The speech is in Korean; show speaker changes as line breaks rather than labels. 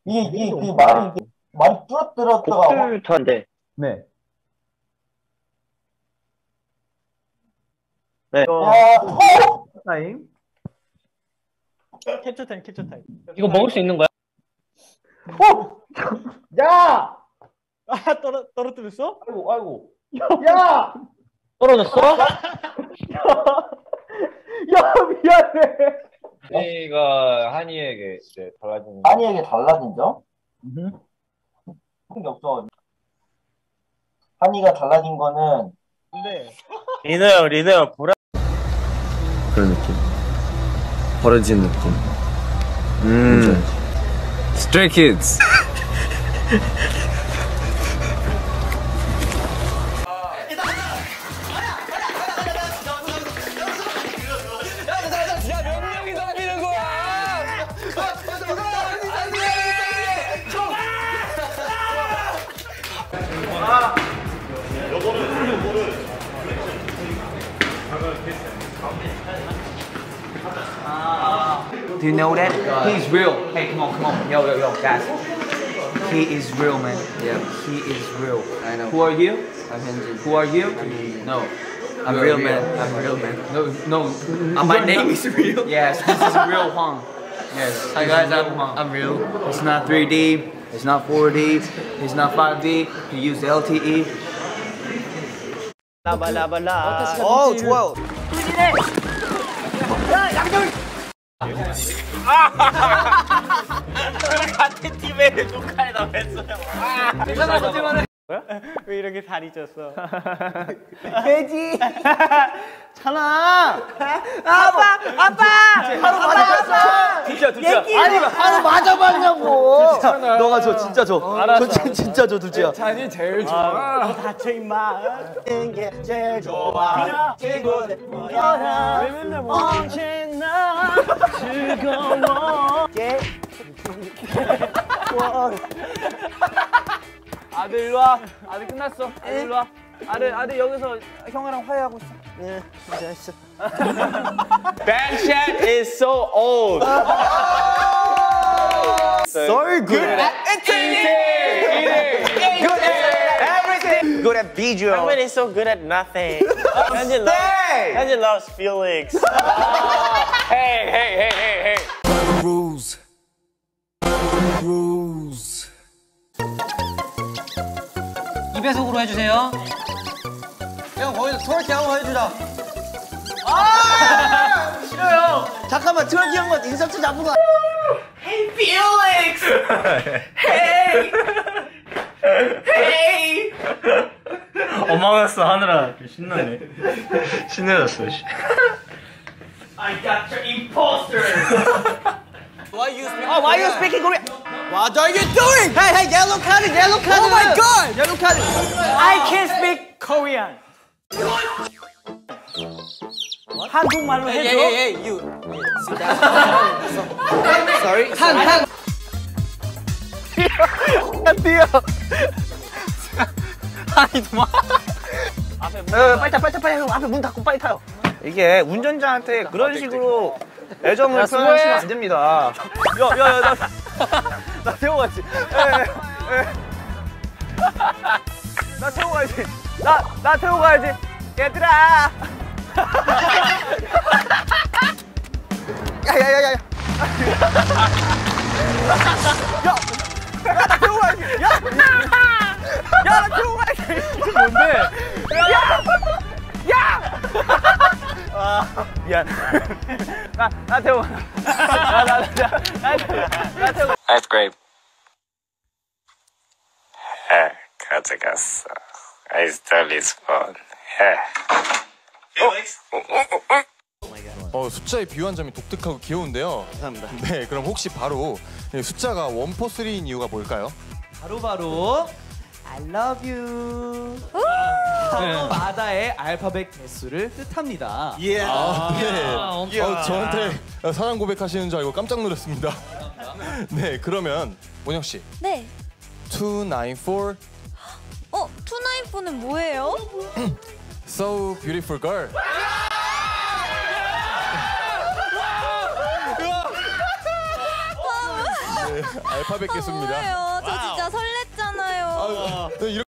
이게 말이 뚫어뜨렸다가
독들턴데.
네.
네.
타임.
캡처 타임.
이거 먹을 수 있는 거야?
야!
아, 떨어뜨렸어?
아이고. 야!
떨어졌어?
야, 미안해.
한이가 한이에게 이제 달라진.
한이에게 달라진 점? 게 없어. 한이가 달라진 거는
근데
리너 형 보라.
그런 느낌. 버려진 느낌. Stray Kids.
Do you know that? He's real. Hey, come on. Yo, guys. He is real, man. Yeah, he is real.
I know.
Who are you?
I'm Hyunjin.
Who are you? No.
I'm real man. I'm real man.
No.
My name is real.
Yes, this is real Hwang. Yes.
Hi guys, I'm real.
It's not 3D. It's not 4D. It's not 5D. He used LTE.
라발라발라.
좋아요.
같은 팀에 녹화에 나왔어요.
왜 이렇게 살이 쪘어?
돼지. 찬아. 아빠. 바로 맞았어.
두자.
아니 바로 맞아봤냐고. 너가 줘 진짜 줘. 알았어. 진짜 줘 두지야.
찬이 제일 좋아.
다쳐 임마. 게 제일 좋아. 친구들 모여라. 언제나 즐거워.
아들 일로 와. 아들 끝났어. 아들 일로 와. 아들 여기서 형이랑 화해하고 있어.
네, 잘했어.
Backchat is so old.
So good at eating. Good at everything. Good at visual.
Hyunjin is so good at nothing. Hyunjin loves Felix.
Hey.
Rules.
입에속으로 해주세요.
형 거기서 트월킹 한번 해주자. 아 싫어요. 잠깐만 트월킹 한번 인서트 잡으러.
Hey Felix. Hey.
어마어마했어 하느라 신나네. 신나졌어.
I got your imposter.
Why you speaking Korean? What are you doing? Hey, yellow card. Oh my god. Yellow card.
I can speak Korean. 한국말로 해줘.
Hey, you. Sorry. 한. 뛰어. 아니 도망. 빨리 형 앞에 문 닫고 빨리 타요. 이게 운전자한테 그런 식으로 애정을 표현하시면 안 됩니다. 야, 나 태우고 가야지. 나 태우고 가야지. 나 태우고 가야지. 얘들아. 야. 나 태우고 가야지. 나 태우고 가야지.
뭔데?
야! 미안. 나 태워. 나 태워.
Ninth grade. 가져갔어. I stole his phone.
숫자에 비유한 점이 독특하고 귀여운데요.
감사합니다.
네, 그럼 혹시 바로 숫자가 1, 4, 3인 이유가 뭘까요?
바로 I love you. 마다의 알파벳 개수를 뜻합니다.
네. 저한테 사랑 고백하시는 줄 알고 깜짝 놀랐습니다. 네, 그러면 원영 씨.
네.
294.
294는 뭐예요?
So beautiful girl. 알파벳 개수입니다.
뭐예요? 저 진짜 설렜잖아요.
아, 이렇게